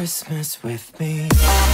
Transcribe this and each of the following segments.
Christmas with me.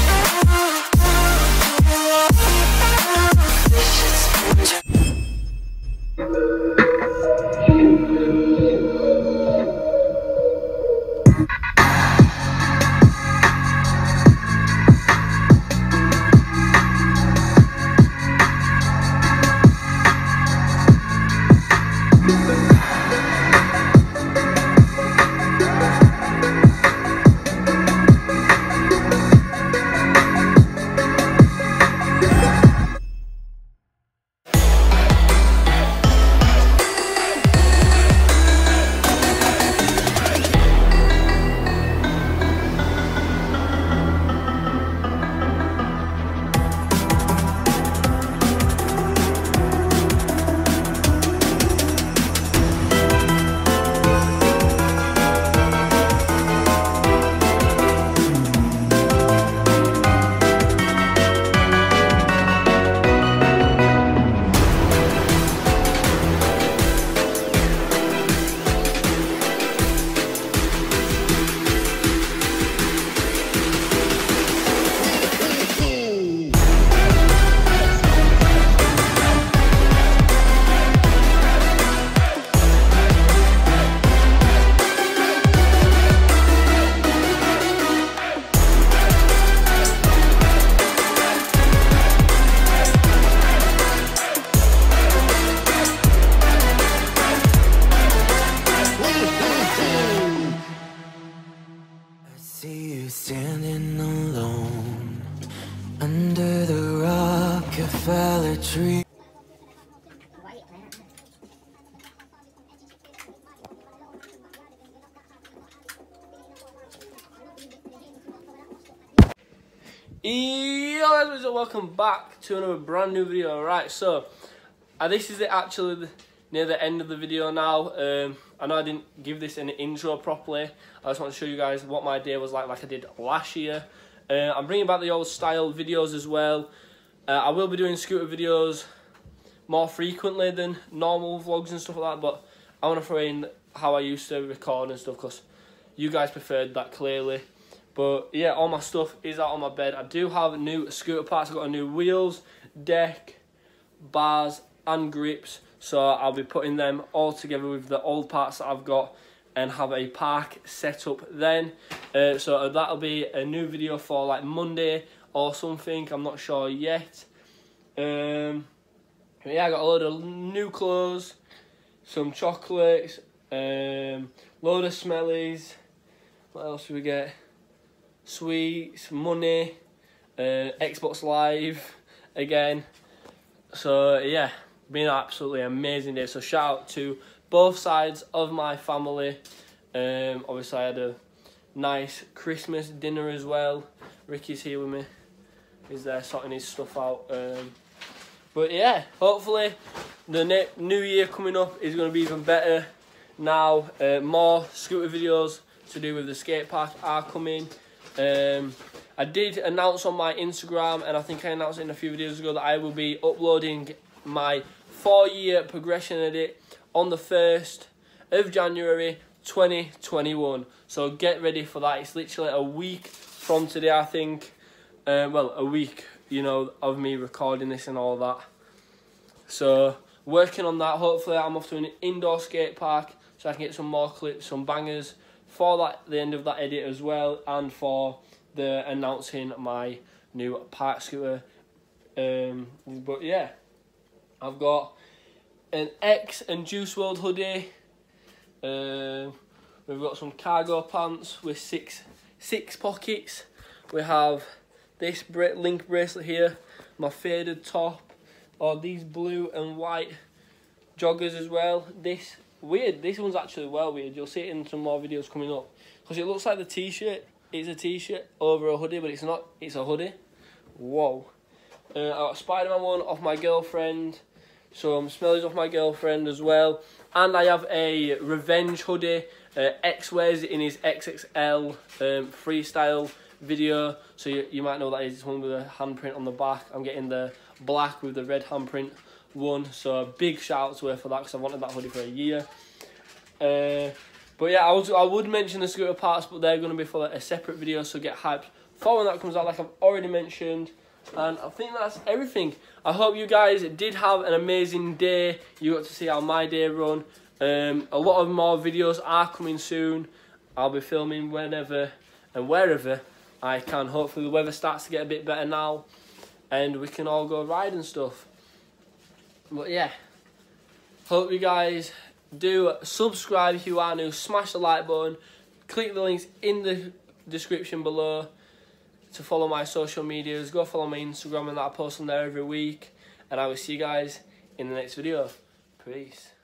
See you standing alone under the Rockefeller tree. Yo guys, welcome back to another brand new video. Alright, so this is actually near the end of the video now. I know I didn't give this an intro properly. I just want to show you guys what my day was like I did last year. I'm bringing back the old style videos as well. I will be doing scooter videos more frequently than normal vlogs and stuff like that, but I want to throw in how I used to record and stuff because you guys preferred that clearly. But yeah, all my stuff is out on my bed. I do have new scooter parts. I've got new wheels, deck, bars and grips. So I'll be putting them all together with the old parts that I've got and have a park set up then. So that'll be a new video for like Monday or something. I'm not sure yet. Yeah, I got a load of new clothes, some chocolates, load of smellies. What else do we get? Sweets, money, Xbox Live again. So yeah, been an absolutely amazing day. So shout out to both sides of my family. Obviously I had a nice Christmas dinner as well. Ricky's here with me. He's there sorting his stuff out. But yeah, hopefully the new year coming up is going to be even better. Now more scooter videos to do with the skate park are coming. I did announce on my Instagram, and I think I announced it in a few videos ago, that I will be uploading my 4-year progression edit on the 1st of January 2021. So get ready for that. It's literally a week from today, I think. Well, a week, you know, of me recording this and all that. So working on that. Hopefully I'm off to an indoor skate park so I can get some more clips, some bangers for that, the end of that edit as well, and for the announcing my new park scooter. But yeah, I've got an X and Juice WRLD hoodie. We've got some cargo pants with six pockets. We have this link bracelet here, my faded top, or these blue and white joggers as well. This one's actually well weird. You'll see it in some more videos coming up because it looks like the t-shirt is a t-shirt over a hoodie, but it's not. It's a hoodie. Whoa. I got a Spider-Man one off my girlfriend, some smellies off my girlfriend as well, and I have a Revenge hoodie. X wears it in his XXL freestyle video, so you might know that is one with a handprint on the back. I'm getting the black with the red handprint one, so a big shout out to her for that because I wanted that hoodie for a year. But yeah, I would mention the scooter parts, but they're going to be for a separate video, so get hyped for when that comes out, like I've already mentioned. And I think that's everything. I hope you guys did have an amazing day. You got to see how my day run. A lot of more videos are coming soon. I'll be filming whenever and wherever I can. Hopefully the weather starts to get a bit better now, and we can all go ride and stuff. But yeah, hope you guys do subscribe if you are new. Smash the like button. Click the links in the description below to follow my social medias. Go follow my Instagram, and that I post on there every week. And I will see you guys in the next video. Peace.